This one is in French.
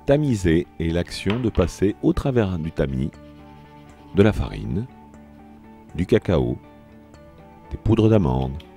Tamiser est l'action de passer au travers du tamis de la farine, du cacao, des poudres d'amande,